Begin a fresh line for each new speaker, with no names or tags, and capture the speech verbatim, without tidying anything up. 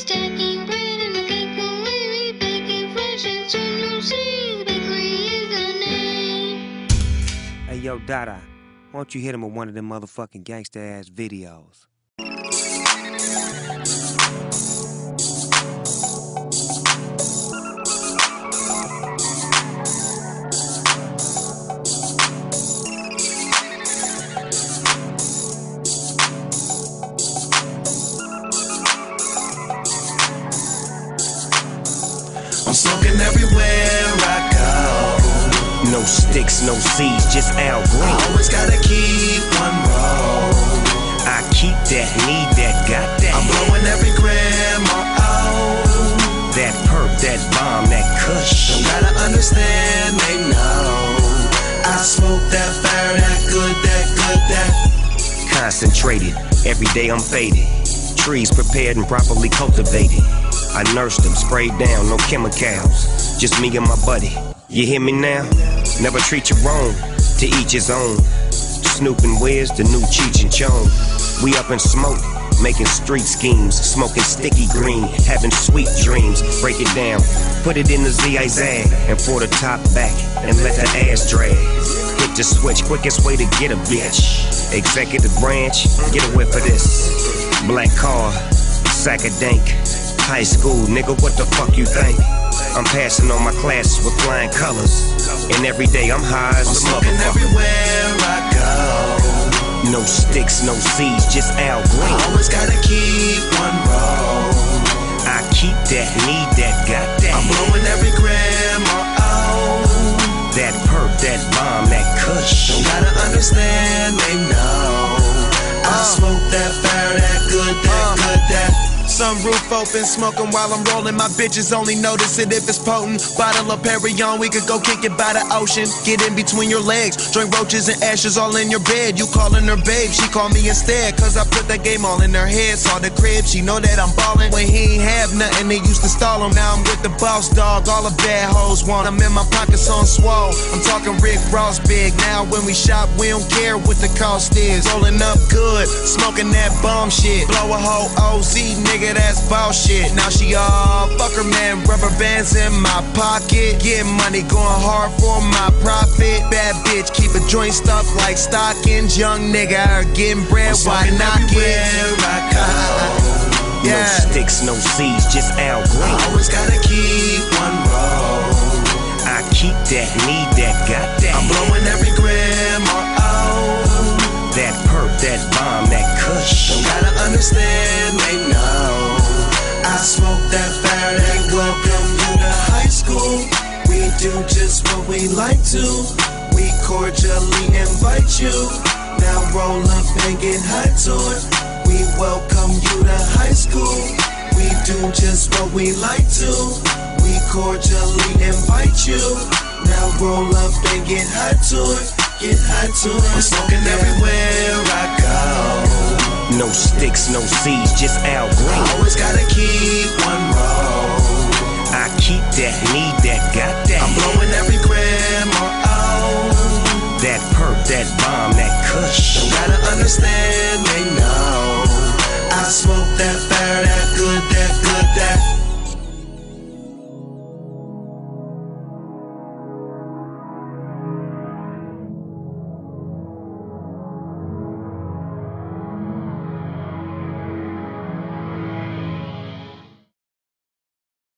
stacking bread and a cake away. We baking fresh into new scenes. Bakery is the name.
Hey, yo, Dada, why don't you hit him with one of them motherfucking gangsta-ass videos?
I'm smoking everywhere I go.
No sticks, no seeds, just Al Green.
I always gotta keep one roll.
I keep that, need that, got that.
I'm blowing every gram or oh.
That perp, that bomb, that kush.
Don't gotta understand, they know. I smoke that fire, that good, that good, that.
Concentrated, every day I'm faded. Trees prepared and properly cultivated. I nursed them, sprayed down, no chemicals. Just me and my buddy. You hear me now? Never treat you wrong, to each his own. Snoop and Wiz, the new Cheech and Chong. We up in smoke, making street schemes. Smoking sticky green, having sweet dreams. Break it down, put it in the zigzag. And for the top back, and let the ass drag. Hit the switch, quickest way to get a bitch. Executive branch, get a whip of this. Black car, sack of dank. High school, nigga, what the fuck you think? I'm passing on my classes with flying colors. And every day I'm high as a
smoking
motherfucker.
Everywhere I go.
No sticks, no seeds, just Al Green.
I always gotta keep one roll.
I keep that, need that, got that.
I'm blowing every gram or oh.
That perp, that bomb, that kush.
Don't gotta understand, they know. I smoke that fire, that good, that good, that. Sunroof open, smoking while I'm rolling. My bitches only notice it if it's potent. Bottle of Perrier, we could go kick it by the ocean. Get in between your legs, drink roaches and ashes all in your bed. You calling her babe, she call me instead. Cause I put that game all in her head. Saw the crib, she know that I'm ballin'. When he ain't have nothing, they used to stall him. Now I'm with the boss dog, all the bad hoes want. I'm in my pockets on swole. I'm talking Rick Ross big. Now when we shop, we don't care what the cost is. Rolling up good, smoking that bomb shit. Blow a whole O Z, nigga. That's bullshit. Now she all fuck her man, rubber bands in my pocket. Get money, going hard for my profit. Bad bitch, keep a joint stuffed like stockings. Young nigga are getting bread, why not get? I go.
No
Yeah.
sticks, no seeds, just Al Green.
I always gotta keep one roll.
I keep that, need that, got that.
I'm blowing every gram or oh.
That perp, that bomb, that kush.
Don't gotta understand, they know. I smoke that fire, they welcome you to high school. We do just what we like to. We cordially invite you. Now roll up and get high to it. We welcome you to high school. We do just what we like to. We cordially invite you. Now roll up and get high to it. Get high to it. I'm smoking everywhere I go.
No sticks, no seeds, just Al Green.
I always gotta keep one roll.
I keep that, need that, got that.
I'm blowing every gram or oh.
That perp, that bomb, that kush.
Don't gotta understand, they know. I smoke that fire, that good, that